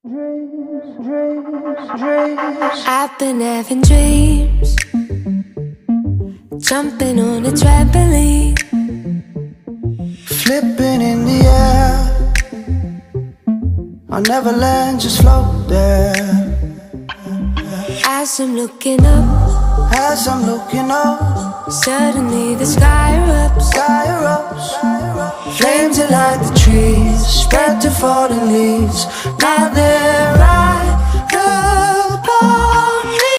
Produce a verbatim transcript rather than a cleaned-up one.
I've been having dreams, jumping on a trampoline, flipping in the air. I'll never land, just float there. As I'm looking up, As I'm looking up, suddenly the sky erupts. sky erupts. Flames that light the trees, spread to falling leaves. Now they're out.